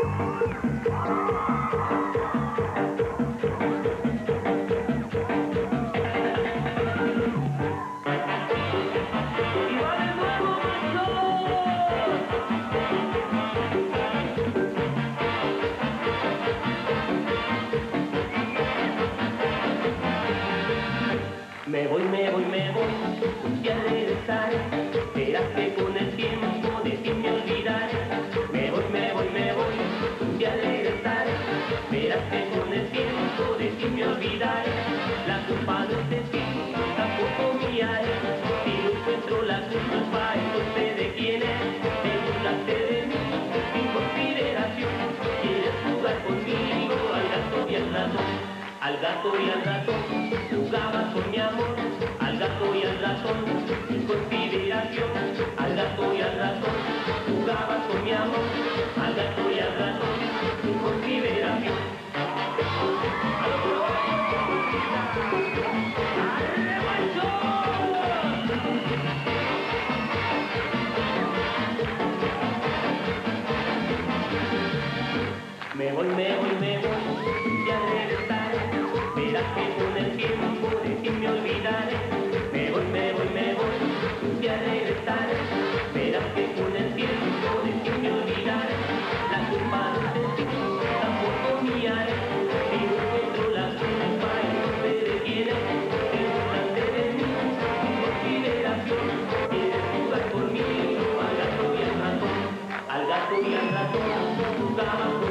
Me voy, un día regresar, verás que con el tiempo de ti me olvidaré. Me voy, un día regresar, verás que con el tiempo de ti me olvidaré. La culpa no es de ti, tampoco mía es, si no encuentro la culpa entonces de quién es. Te burlaste de mí, sin consideración, quieres jugar conmigo al gato y al ratón. Al gato y al ratón, jugabas con mi amor, al gato y al ratón, sin consideración. Al gato y al ratón, jugabas con mi amor, al gato y al ratón, sin consideración. Me voy, ya regresaré, verás que con el tiempo de ti me olvidaré. Me voy, ya regresaré, verás que con el tiempo de ti me olvidaré. La culpa no es de ti, tampoco mía es, si no encuentro la culpa entonces de quién es. Te burlaste de mí, sin consideración, quieres jugar conmigo al gato y al ratón. Al gato y al ratón, jugabas